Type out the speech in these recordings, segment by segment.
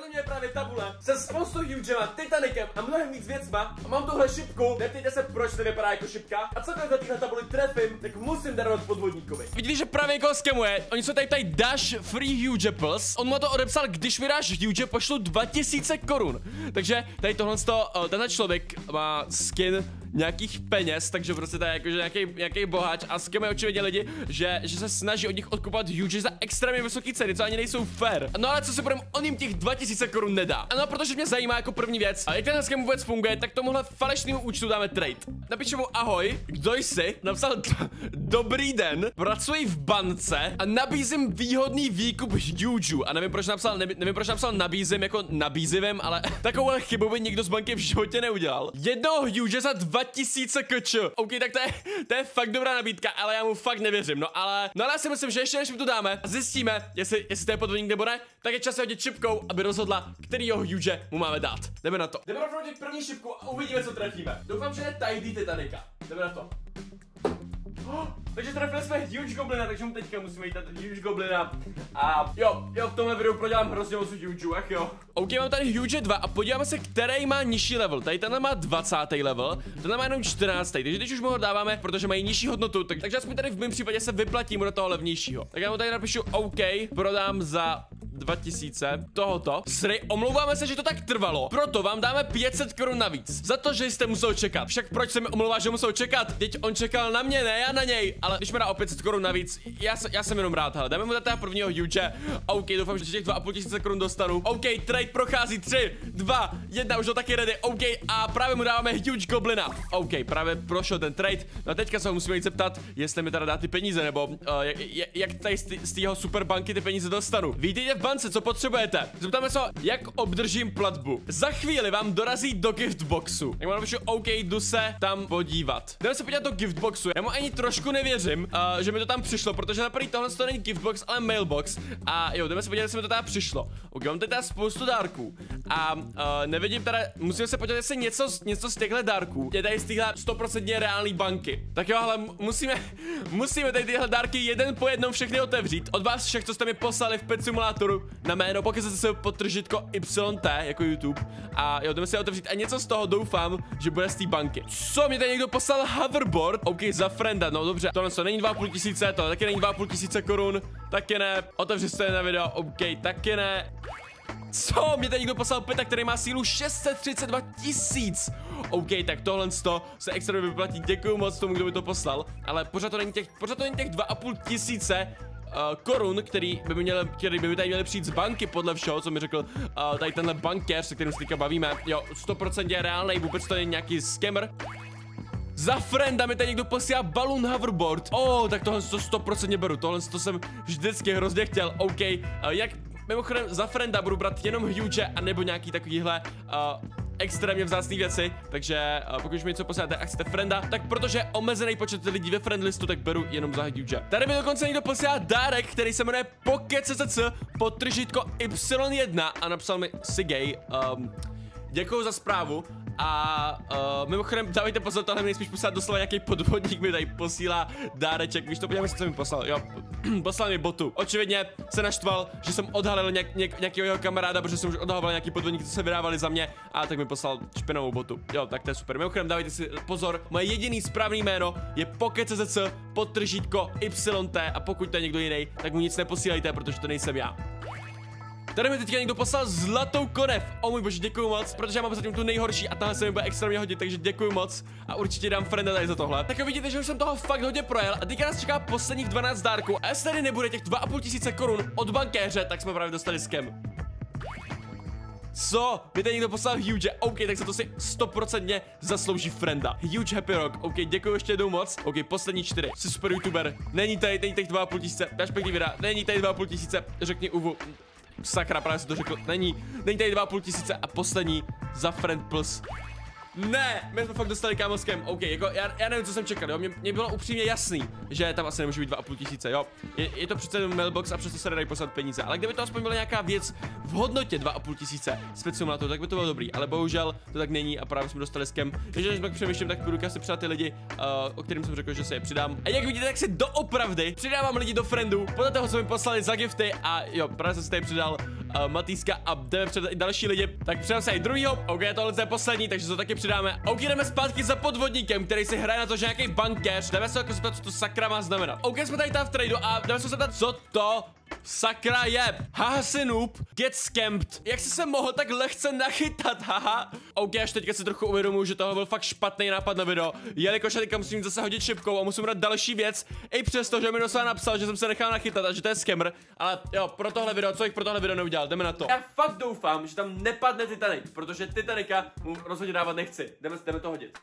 vedle mě je právě tabule se spoustou hugema, Titanikem a mnohem víc věcma a mám tuhle šipku, neptejte se, proč to vypadá jako šipka a cokoliv na téhle tabuli trefím, tak musím darovat podvodníkovi. Vidíte, že právě někoho skemuje, oni jsou tady dash free huge plus, on mu to odepsal, když vydáš huge, pošlu 2000 korun, takže tady tohle tenhle člověk má skin nějakých peněz, takže prostě tady jakože nějaký boháč a skemuje očividně lidi, že se snaží od nich odkupovat huge za extrémně vysoké ceny, co ani nejsou fair. No ale co si budem, on jim těch 2000 korun nedá. Ano, protože mě zajímá jako první věc, a jak ten scam vůbec funguje, tak tomuhle falešnému účtu dáme trade. Napíšu mu ahoj, kdo jsi, napsal dobrý den, pracuji v bance a nabízím výhodný výkup huge. A nevím proč napsal nabízím jako nabízivém, ale takovou chybu by nikdo z banky v životě neudělal. Jednoho huge za 2000 kč. OK, tak to je fakt dobrá nabídka, ale já mu fakt nevěřím. No ale já si myslím, že ještě než mi to dáme a zjistíme, jestli to je podvodník nebo ne, tak je čas hodit šipkou, aby rozhodla, kterýho huge mu máme dát. Jdeme na to. Jdeme rovnou hodit první šipku a uvidíme, co trefíme. Doufám, že je Tidy Titanica. Jdeme na to. Takže trefili jsme huge goblina, takže mu teďka musíme jít na huge goblina. A jo, v tomhle videu prodělám hrozně moc huge, ach jo. OK, mám tady huge 2 a podíváme se, který má nižší level. Tady tenhle má 20. level, tenhle má jenom 14. Takže když už mu ho dáváme, protože mají nižší hodnotu, takže aspoň tady v mém případě se vyplatí mu do toho levnějšího. Tak já mu tady napíšu OK, prodám za 2000 tohoto. Sry, omlouváme se, že to tak trvalo, proto vám dáme 500 korun navíc. Za to, že jste musel čekat. Však proč se mi omlouvá, že musel čekat? Teď on čekal na mě, ne já na něj. Ale když mi dá o 500 korun navíc, já jsem jenom rád, hele. Dáme mu tady prvního huge. OK, doufám, že těch 2500 korun dostanu. OK, trade prochází 3, 2, 1, už ho taky ready. OK, a právě mu dáváme huge goblina. OK, právě prošel ten trade. No a teďka se ho musíme jít zeptat, jestli mi teda dá ty peníze, nebo jak tady z té jeho super banky ty peníze dostanu. Vítejte v bance, co potřebujete? Zeptáme se, jak obdržím platbu. Za chvíli vám dorazí do giftboxu. Jak mám napíšu, OK, jdu se tam podívat. Jdeme se podívat do giftboxu. Já mu ani trošku nevěřím, že mi to tam přišlo, protože na první tohle to není giftbox, ale mailbox. A jo, jdeme se podívat, jestli mi to tam přišlo. OK, mám tady spoustu dárků. A nevidím teda, musím se podívat, jestli něco z těchto dárků je tady z téhle 100% reální banky. Tak jo, ale musíme tady tyhle dárky jeden po jednom všechny otevřít. Od vás všech, co jste mi poslali v Pet Simulatoru na jméno, pokud jste se podtržitko YT jako YouTube. A jo, jdeme si otevřít a něco z toho doufám, že bude z té banky. Co, mě tady někdo poslal hoverboard? OK, za frienda, no dobře. Tohle to není 2500, tohle taky není 2500 korun. Taky ne. Otevři se na video, OK, taky ne. Co? Mě tady někdo poslal peta, který má sílu 632 000. OK, tak tohle se extra vyplatí. Děkuju moc tomu, kdo mi to poslal. Ale pořád to není těch 2500 korun, který by mi tady měli přijít z banky podle všeho, co mi řekl tady tenhle bankéř, se kterým se teďka bavíme. Jo, 100% je reálnej, vůbec to není nějaký scammer. Za frienda mi tady někdo posílá balloon hoverboard. Tak tohle to 100% beru, tohle to jsem vždycky hrozně chtěl. OK, jak mimochodem za frienda budu brát jenom huge a nebo nějaký takovýhle extrémně vzácný věci, takže pokud mi něco posíláte a chcete frienda, tak protože je omezený počet lidí ve friend listu, tak beru jenom za huge. Tady mi dokonce někdo posílá dárek, který se jmenuje PokéCCC podtržítko Y1 a napsal mi Sigej. Děkuju za zprávu. A mimochodem dávejte pozor, tohle mi nejspíš posílat doslova nějaký podvodník mi tady posílá dáreček, víš to, podívám se, co mi poslal, jo, poslal mi botu. Očividně se naštval, že jsem odhalil nějakého jeho kamaráda, protože jsem už odhaloval nějaký podvodník, co se vydávali za mě, a tak mi poslal špinavou botu. Jo, tak to je super. Mimochodem dávejte si pozor, moje jediný správný jméno je PokéCCC podtržítko YT a pokud to je někdo jiný, tak mu nic neposílejte, protože to nejsem já. Tady mi teďka někdo poslal zlatou konev. O můj bože, děkuju moc, protože já mám zatím tu nejhorší a tahle se mi bude extrémně hodit, takže děkuju moc a určitě dám frienda tady za tohle. Tak vidíte, že už jsem toho fakt hodně projel a teďka nás čeká posledních 12 dárků a jestli tady nebude těch 2500 korun od bankéře, tak jsme právě dostali scam. Co? Mi tady někdo poslal huge, OK, tak se to si 100% zaslouží frienda. Huge happy rock, OK, děkuji ještě jednou moc. OK, poslední 4, jsi super youtuber. Není tady těch 2500, dáš pěkný videa, není tady 2500, řekni Uvu. Sakra, právě jsem to řekl, není tady 2500 a poslední za friend plus. Ne, my jsme fakt dostali kámoskem, OK, jako já nevím, co jsem čekal, jo, mě bylo upřímně jasný, že tam asi nemůže být 2500, jo. Je to přece mailbox a přesto se nedají poslat peníze, ale kdyby to aspoň byla nějaká věc v hodnotě 2500 speciálně na to, tak by to bylo dobrý, ale bohužel to tak není a právě jsme dostali scam. Takže když pak přemýšlím, tak půjdu si přidat ty lidi, o kterým jsem řekl, že se je přidám. A jak vidíte, tak si doopravdy přidávám lidi do friendů, podle toho, co mi poslali za gifty a jo, právě jsem se tady přidal Matýska a jdeme před i další lidi. Tak přidám se i druhýho. OK, tohle je poslední, takže to taky přidáme. OK, jdeme zpátky za podvodníkem, který si hraje na to, že nějaký bankéř. Jdeme se jako zeptat, co to sakra má znamenat. OK, jsme tady v tradu a jdeme se zeptat, co to sakra je. Haha, si noob, get scammed. Jak jsi se mohl tak lehce nachytat, haha. OK, až teďka si trochu uvědomuji, že toho byl fakt špatný nápad na video, jelikož já teďka musím zase hodit šipkou a musím dát další věc, i přesto, že mi nosá napsal, že jsem se nechal nachytat a že to je scammer. Ale jo, pro tohle video, co jich pro tohle video neudělal, jdeme na to. Já fakt doufám, že tam nepadne Titanic, protože Titanica mu rozhodně dávat nechci. Jdeme to hodit.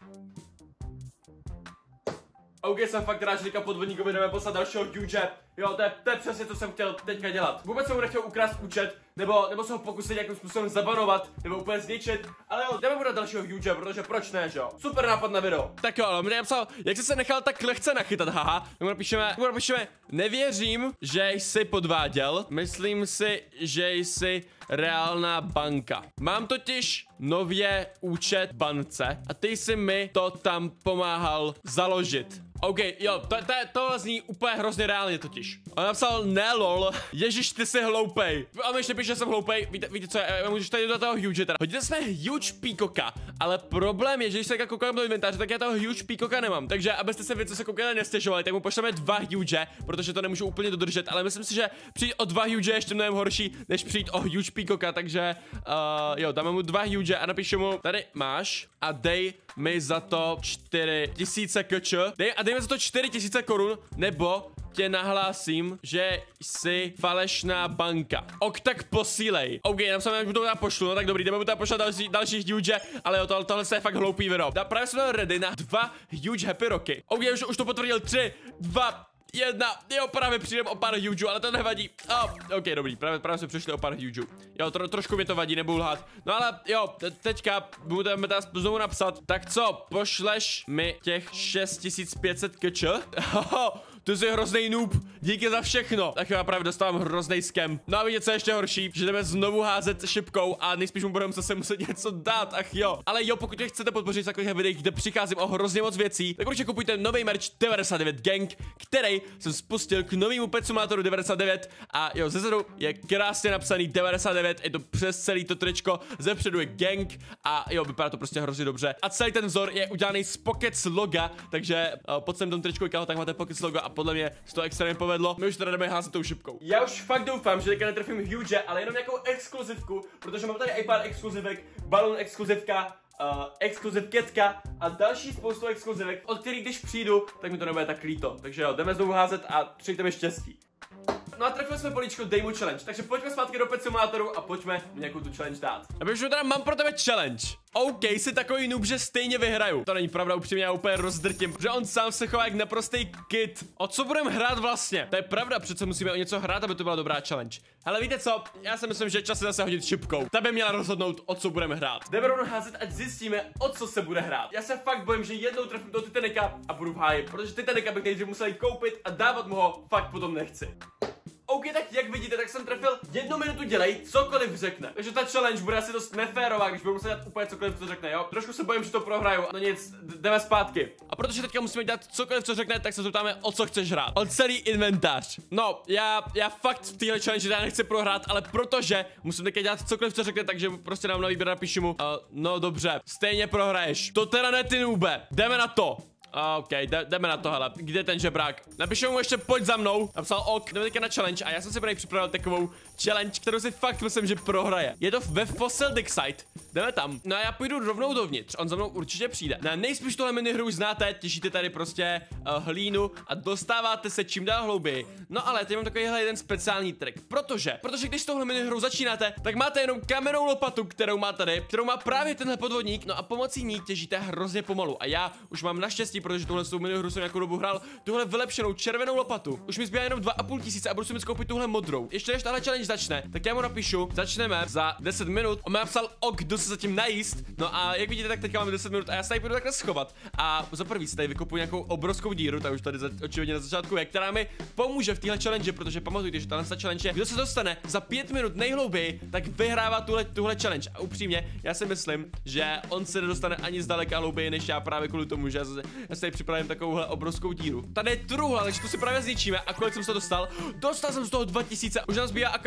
OK, jsem fakt rád, že teďka podvodníkovi jdeme poslat dalšího huge. Jo, to je přesně, co jsem chtěl teďka dělat. Vůbec jsem mu nechtěl ukrást účet, nebo se ho pokusit nějakým způsobem zabanovat, nebo úplně zničit, ale jo, jdeme mu dát dalšího huge, protože proč ne, že jo? Super nápad na video. Tak jo, ale mi napsal, jak jsi se nechal tak lehce nachytat, haha. Mu napíšeme, nevěřím, že jsi podváděl, myslím si, že jsi reálná banka. Mám totiž nově účet v bance a ty jsi mi to tam pomáhal založit. OK, jo, to zní úplně hrozně reálně totiž. On napsal, ne lol, ježiš, ty jsi hloupej. A mi ještě píše, že jsem hloupej, víte co, můžeš tady do toho huge teda. Hodili jsme huge peacocka, ale problém je, že když se jako koukám do inventáře, tak já toho huge peacocka nemám. Takže abyste se vy, co se koukali, nestěžovali, tak mu pošleme 2 huge, protože to nemůžu úplně dodržet, ale myslím si, že přijít o 2 huge je ještě mnohem horší, než přijít o huge peacocka, takže jo, dáme mu 2 huge a napíšu mu, tady máš a dej mi za to 4000 kč. Dej mi za to 4000 korun, nebo tě nahlásím, že jsi falešná banka. Ok, tak posílej. OK, napsal, že mu to pošlu, no tak dobrý, jdeme mu tam pošlat další huge, ale jo, tohle je fakt hloupý video. Právě jsme ready na 2 huge happy roky. OK, už to potvrdil 3, 2, 1, jo, právě přijdem o pár hugeů, ale to nevadí. OK, dobrý, právě jsme přišli o pár hugeů. Jo, trošku mi to vadí, nebudu lhát. No ale jo, teďka budeme znovu napsat. Tak co, pošleš mi těch 6500 kč? Ty jsi hrozný noob, díky za všechno. Tak já právě dostávám hrozný scam. No a víte, co je ještě horší, že jdeme znovu házet šipkou a nejspíš mu budeme zase muset něco dát, ach jo. Ale jo, pokud mě chcete podpořit v takových videích, kde přicházím o hrozně moc věcí, tak určitě kupujte nový merch 99 Gang, který jsem spustil k novému Pet Simulatoru 99 a jo, zezadu je krásně napsaný 99, je to přes celý to tričko, zepředu je Gang a jo, vypadá to prostě hrozně dobře. A celý ten vzor je udělaný z Pockets loga, takže pod sem tom tričku, tak máte Pockets logo a podle mě se to extrémně povedlo. My už teda jdeme házet tou šipkou. Já už fakt doufám, že teďka netrefím huge, ale jenom nějakou exkluzivku, protože mám tady i pár exkluzivek, balon exkluzivka, exkluzivketka a další spoustu exkluzivek, od kterých když přijdu, tak mi to nebude tak líto. Takže jo, jdeme znovu házet a přejte mi štěstí. No a trefili jsme políčko Dej mu challenge, takže pojďme zpátky do Pet Simulatoru a pojďme nějakou tu challenge dát. A už teda mám pro tebe challenge. OK, jsi takový noob, že stejně vyhraju. To není pravda, upřímně já úplně rozdrtím, že on sám se chová jak naprostý kid. O co budeme hrát vlastně? To je pravda, přece musíme o něco hrát, aby to byla dobrá challenge. Ale víte co? Já si myslím, že čas je zase hodit šipkou. Ta by měla rozhodnout, o co budeme hrát. Jdeme rovnou házet, ať zjistíme, o co se bude hrát. Já se fakt bojím, že jednou trefím do Titanica a budu v háji, protože Titanica bych nejdřív musel jít koupit a dávat mu ho fakt potom nechci. OK, tak jak vidíte, tak jsem trefil 1 minutu dělej, cokoliv řekne. Takže ta challenge bude asi dost neférová, když budu muset dělat úplně cokoliv, co řekne, jo? Trošku se bojím, že to prohraju, no nic, jdeme zpátky. A protože teďka musíme dělat cokoliv, co řekne, tak se zeptáme, o co chceš hrát. O celý inventář. No, já fakt v téhle challenge já nechci prohrát, ale protože musím teďka dělat cokoliv, co řekne, takže prostě nám na výběr napíšu mu, no dobře, stejně prohraješ. To teda ne, ty nube, jdeme na to. OK, jdeme na to, hele. Kde je ten žebrák? Napíšu mu ještě pojď za mnou. Napsal ok, jdeme teďka na challenge a já jsem si právě připravil takovou challenge, kterou si fakt myslím, že prohraje. Je to ve Fossil Dig Site. Jdeme tam. No a já půjdu rovnou dovnitř. On za mnou určitě přijde. No nejspíš tohle minihru už znáte, těšíte tady prostě hlínu a dostáváte se čím dál hlouběji. No ale teď mám takovýhle jeden speciální trik. Protože když tohle minihru začínáte, tak máte jenom kamennou lopatu, kterou má tady, kterou má právě tenhle podvodník. No a pomocí ní těžíte hrozně pomalu. A já už mám naštěstí, protože tuhle minihru jsem nějakou dobu hrál, tuhle vylepšenou červenou lopatu. Už mi zbývá jenom 2500 a budu si mi koupit tuhle modrou. Ještě než tahle challenge začne, tak já mu napíšu, začneme za 10 minut. On mi napsal ok, jdu se zatím najíst. No a jak vidíte, tak teďka máme 10 minut a já se tady budu takhle schovat. A za prvý si tady vykopu nějakou obrovskou díru, ta už tady očividně na začátku je, která mi pomůže v téhle challenge, protože pamatujte, že tahle challenge je, kdo se dostane za 5 minut nejhlouběji, tak vyhrává tuhle challenge. A upřímně, já si myslím, že on se nedostane ani zdaleka hlouběji než já právě kvůli tomu, že já si připravím takovouhle obrovskou díru. Tady je truhla, takže tu si právě zničíme. A kolik jsem se dostal? Dostal jsem z toho 2000. Už nám zbývá akorát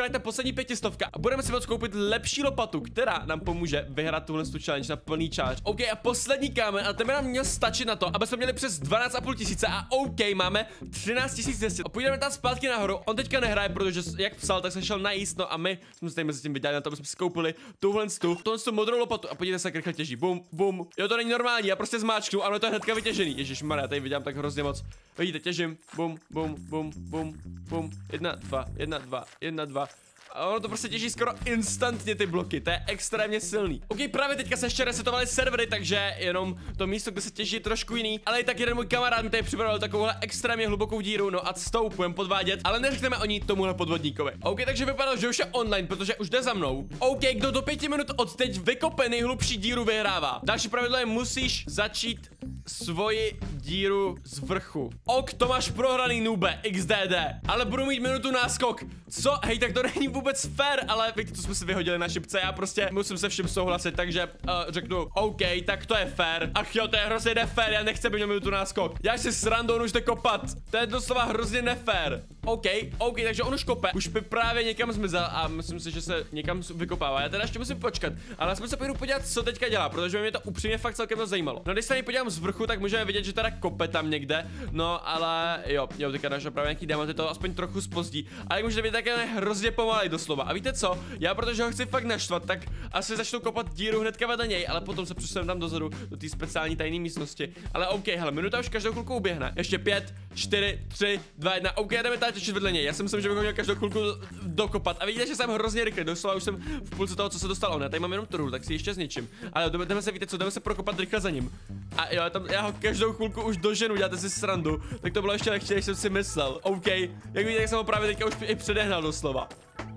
je ta poslední 500 a budeme si moct koupit lepší lopatu, která nám pomůže vyhrát tuhle challenge na plný charge. OK, a poslední kámen, a ten by nám měl stačit na to, aby jsme měli přes 12,5 tisíce a OK, máme 13 200. A půjdeme tam zpátky nahoru. On teďka nehraje, protože jak psal, tak se šel najíst, no a my jsme se mezi tím vydělali na to, aby jsme si koupili tuhle modrou lopatu a podívejte se, jak rychle těží. Bum, bum. Jo, to není normální, já prostě zmáčknu, ale to je hnedka vytěžený. Ježišmarja, tady vidím tak hrozně moc. Vidíte, těžím. Bum, bum, bum, bum, bum. 1, 2, 1, 2, 1, 2. A ono to prostě těží skoro instantně ty bloky, to je extrémně silný. OK, právě teďka se ještě resetovaly servery, takže jenom to místo, kde se těží, je trošku jiný. Ale i tak jeden můj kamarád mi tady připravil takovouhle extrémně hlubokou díru, no a s tou půjdeme podvádět, ale neřekneme o ní tomuhle podvodníkovi. OK, takže vypadalo, že už je online, protože už jde za mnou. OK, kdo do 5 minut od teď vykope nejhlubší díru, vyhrává. Další pravidlo je, musíš začít svoji díru z vrchu. Ok, to máš prohraný, nube, XDD. Ale budu mít minutu náskok. Co? Hej, tak to není vůbec fair, ale víte, co jsme si vyhodili na šipce, já prostě musím se vším souhlasit, takže řeknu, OK, tak to je fair. Ach jo, to je hrozně nefér, já nechci být minutu náskok. Já si s randou už jde kopat. To je doslova hrozně nefér. OK, takže on už kope. Už by právě někam zmizel a myslím si, že se někam vykopává. Já teda ještě musím počkat, ale já se půjdu podívat, co teďka dělá, protože mě to upřímně fakt celkem zajímalo. No, když se podívám z vrchu, tak můžeme vidět, že teda kope tam někde. No, ale jo, teďka našel právě nějaký diamanty, to aspoň trochu zpozdí. A jak můžete vidět, tak je hrozně pomalej doslova. A víte co? Já, protože ho chci fakt naštvat, tak asi začnu kopat díru hnedka vedle něj, ale potom se přesunu tam dozadu do té speciální tajné místnosti. Ale OK, hele, minuta už každou chvilku uběhne. Ještě 5, 4, 3, 2, 1. OK, jdeme tady těšit vedle něj. Já si myslím, že bych ho měl každou chvilku dokopat. A vidíte, že jsem hrozně rychle, doslova už jsem v půlce toho, co se dostalo. Ne, tady mám jenom truhlu, tak si ještě zničím. Ale jdeme se, víte co, jdeme se prokopat rychle za ním. A jo, já ho každou chvilku už doženu, děláte si srandu. Tak to bylo ještě lehčí, než jsem si myslel. OK, jak vidíte, jak jsem ho právě teďka už i předehnal doslova.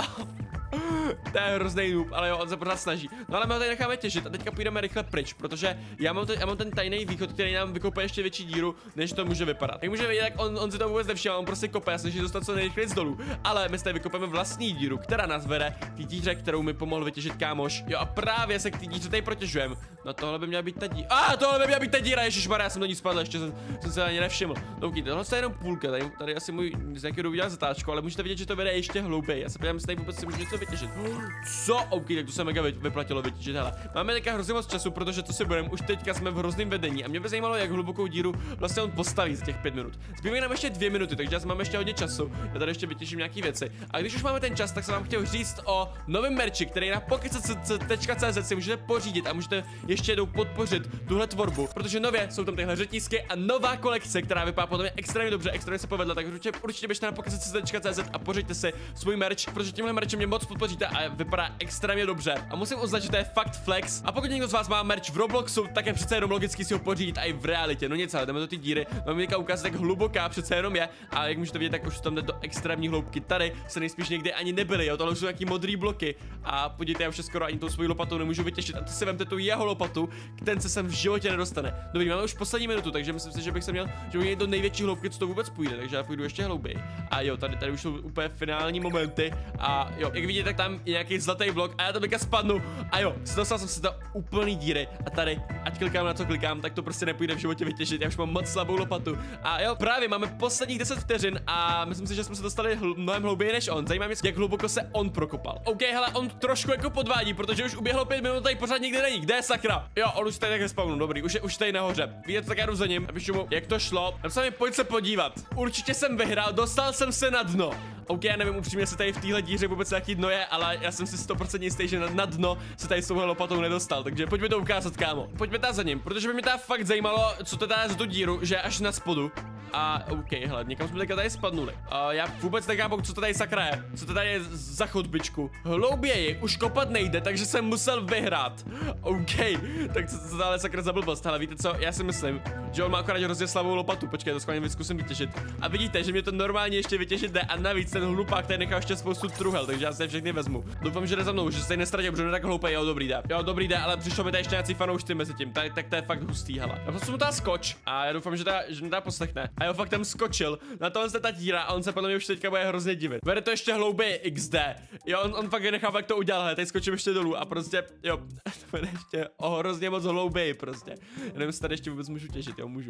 To je hrozný noob, ale jo, on se pořád snaží. No ale my ho tady necháme těžit a teďka půjdeme rychle pryč, protože já mám ten tajný východ, který nám vykope ještě větší díru, než to může vypadat. Jak může vidět, jak on si to vůbec nevšiml, on prostě kope, já se snaží dostat co nejrychleji z dolů. Ale my si tady vykopeme vlastní díru, která nás vede k díře, kterou mi pomohl vytěžit kámoš. Jo a právě se k té díře tady protěžujeme. No tohle by měla být ta díra. Tohle by měla být ta díra, ježišmarja, já jsem do ní spadl, ještě jsem se ani nevšiml. No, tohle je jenom půlka, tady asi můj z nějakého udělat zatáčku, ale můžete vidět, že to vede ještě hlouběji. Já se podívám, jestli tady vůbec si můžu něco vytěžit. Co? OK, tak to se mega vyplatilo vytěžit, hele. Máme teďka hrozně moc času, protože to si budeme, už teďka jsme v hrozném vedení a mě by zajímalo, jak hlubokou díru vlastně on postaví za těch 5 minut. Zbývají nám ještě 2 minuty, takže máme ještě hodně času. Já tady ještě vytěžím nějaký věci. A když už máme ten čas, tak jsem vám chtěl říct o novém merči, který na pokecc.cz si můžete pořídit a můžete ještě jednou podpořit tuhle tvorbu, protože nově jsou tam tyhle řetízky a nová kolekce, která vypadá podle mě extrémně dobře, extrémně se povedla, takže určitě běžte na pokecc.cz a pořiďte si svůj merch, protože tímhle merchem mě moc podpoříte a vypadá extrémně dobře. A musím uznat, že to je fakt flex. A pokud někdo z vás má merch v Robloxu, tak je přece jenom logicky si ho pořídit i v realitě. No nic, ale jdeme do ty díry. Mám teďka ukázat, jak hluboká přece jenom je. A jak můžete vidět, tak už tam jde do extrémní hloubky. Tady se nejspíš někde ani nebyly, jo. Tohle jsou nějaký modrý bloky. A podívejte, já už skoro ani tou svojí lopatou nemůžu vytěžit. A to si vemte tu jeho lopatu, ten se sem v životě nedostane. Dobrý, máme už poslední minutu, takže myslím si, že bych se měl, že bych do největší hloubky, co to vůbec půjde. Takže já půjdu ještě hlouběji. A jo, tady už jsou úplně finální momenty. A jo, jak vidíte, tak tam je nějaký zlatý blok a já to teďka spadnu. A jo, dostal jsem se do úplný díry. A tady, ať klikám na co klikám, tak to prostě nepůjde v životě vytěžit. Já už mám moc slabou lopatu. A jo, právě máme posledních 10 vteřin a myslím si, že jsme se dostali mnohem hlouběji než on. Zajímá mě, jak hluboko se on prokopal. OK, hele, on trošku jako podvádí, protože už uběhlo 5 minut, tady pořád nikdy není. Kde je sakra? Jo, on už tady takhle spavnu, dobrý, už tady nahoře. Víte, tak já jdu za ním, napíšu mu, jak to šlo. Napsal mi, pojď se podívat. Určitě jsem vyhrál, dostal jsem se na dno. OK, já nevím upřímně, jestli tady v téhle díře vůbec nějaký dno je, ale já jsem si 100% jistý, že na dno se tady s touhle lopatou nedostal, takže pojďme to ukázat, kámo. Pojďme tady za ním, protože by mě tady fakt zajímalo, co to tady je za tu díru, že až na spodu. A OK, hele, někam jsme tady spadnuli. Já vůbec nechápu, co to tady sakra je. Co to tady je za chodbičku. Hlouběji už kopat nejde, takže jsem musel vyhrát. OK, tak co to tady sakra za blbost, ale víte co, já si myslím, že on má akorát hrozně slabou lopatu. Počkej, to schválně zkusím vytěžit. A vidíte, že mě to normálně ještě vytěžit jde a navíc ten hlupák tady nechá ještě spoustu truhel, takže já se všechny vezmu. Doufám, že jde za mnou, že se nestratil, protože tak hloupej, jo, dobrý jde, ale přišlo mi tady ještě nějaký fanoušci mezi tím, tak to je fakt hustý, hele. Já prostě mu dá skoč a já doufám, že mě dá poslechne. A jo, fakt tam skočil, na tohle se ta díra a on se podle mě už teďka bude hrozně divit. Vede to ještě hlouběji XD. Jo, on fakt nechápe, jak to udělal, hele, tady skočím ještě dolů a prostě, jo, to vede ještě hrozně moc hlouběji prostě. Já nevím, jestli tady ještě vůbec můžu těžit, jo, můžu.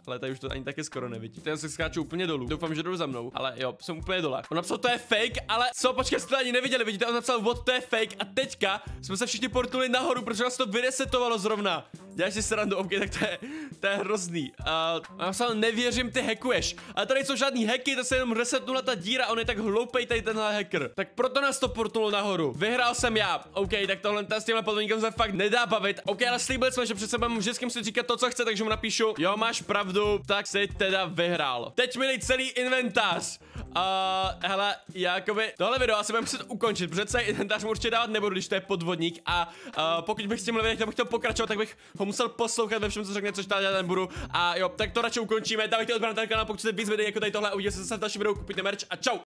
ale tady už to ani taky skoro nevidí. Teď se skáču úplně dolů. Doufám, že jdu za mnou, ale jo, jsem úplně dole. On napsal, to je fake, ale co, počkej, jste to ani neviděli, vidíte, on napsal, what, to je fake a teďka jsme se všichni portuli nahoru, protože nás to vyresetovalo zrovna. Děláš si srandu, ok, tak to je hrozný. Napsal, nevěřím, ty hackuješ. Ale tady jsou žádný hacky, to se jenom resetnula ta díra, on je tak hloupej tady tenhle hacker. Tak proto nás to portnulo nahoru. Vyhrál jsem já. OK, tak tohle s těmhle podvodníkem se fakt nedá bavit. OK, ale slíbil jsme, že přece budeme vždycky muset říkat to, co chce, takže mu napíšu, jo, máš pravdu, tak si teda vyhrál. Teď mi dej celý inventář. Hele, jakoby tohle video asi budeme muset ukončit, protože celý inventář mu určitě dávat nebudu, když to je podvodník a pokud bych s tímhle videem chtěl pokračovat, tak bych ho musel poslouchat ve všem, co řekne, což tady dělat nebudu. A jo, tak to radši ukončíme. Dávajte odběr na ten kanál, pokud chcete víc videí jako tady tohle a uvidíte se zase v dalším videu, kupujte merch a čau.